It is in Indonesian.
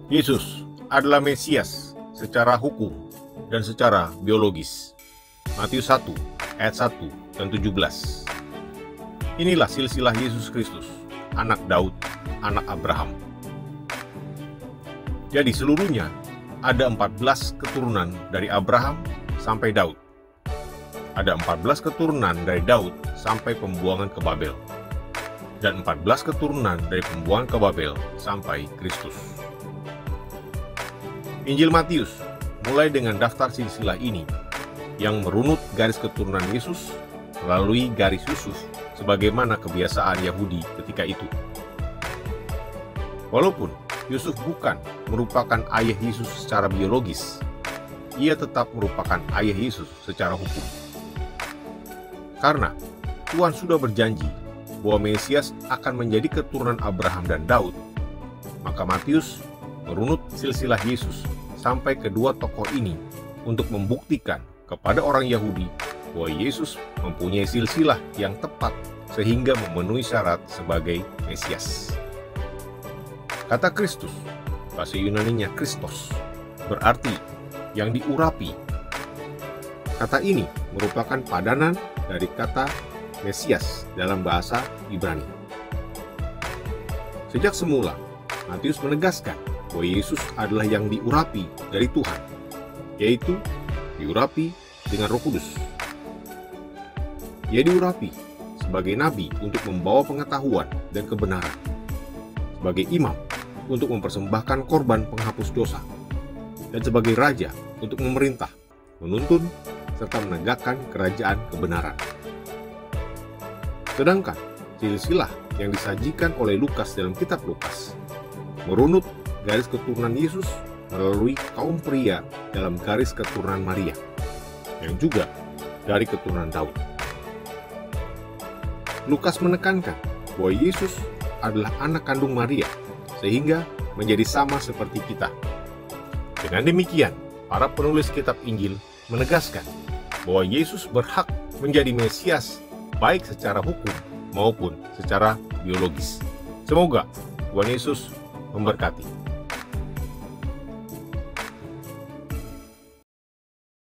Yesus adalah Mesias secara hukum dan secara biologis. Matius 1 ayat 1 dan 17. Inilah silsilah Yesus Kristus, anak Daud, anak Abraham. Jadi seluruhnya ada 14 keturunan dari Abraham sampai Daud. Ada 14 keturunan dari Daud sampai pembuangan ke Babel. Dan 14 keturunan dari pembuangan ke Babel sampai Kristus. Injil Matius mulai dengan daftar silsilah ini yang merunut garis keturunan Yesus melalui garis Yusuf sebagaimana kebiasaan Yahudi ketika itu. Walaupun Yusuf bukan merupakan ayah Yesus secara biologis, ia tetap merupakan ayah Yesus secara hukum. Karena Tuhan sudah berjanji bahwa Mesias akan menjadi keturunan Abraham dan Daud, maka Matius merunut silsilah Yesus sampai kedua tokoh ini untuk membuktikan kepada orang Yahudi bahwa Yesus mempunyai silsilah yang tepat sehingga memenuhi syarat sebagai Mesias. Kata Kristus, bahasa Yunaninya Kristos, berarti yang diurapi. Kata ini merupakan padanan dari kata Mesias dalam bahasa Ibrani. Sejak semula, Matius menegaskan bahwa Yesus adalah yang diurapi dari Tuhan, yaitu diurapi dengan Roh Kudus. Ia diurapi sebagai nabi untuk membawa pengetahuan dan kebenaran, sebagai imam untuk mempersembahkan korban penghapus dosa, dan sebagai raja untuk memerintah, menuntun, serta menegakkan kerajaan kebenaran. Sedangkan silsilah yang disajikan oleh Lukas dalam kitab Lukas merunut garis keturunan Yesus melalui kaum pria dalam garis keturunan Maria, yang juga dari keturunan Daud. Lukas menekankan bahwa Yesus adalah anak kandung Maria, sehingga menjadi sama seperti kita. Dengan demikian, para penulis kitab Injil menegaskan bahwa Yesus berhak menjadi Mesias baik secara hukum maupun secara biologis. Semoga Tuhan Yesus memberkati.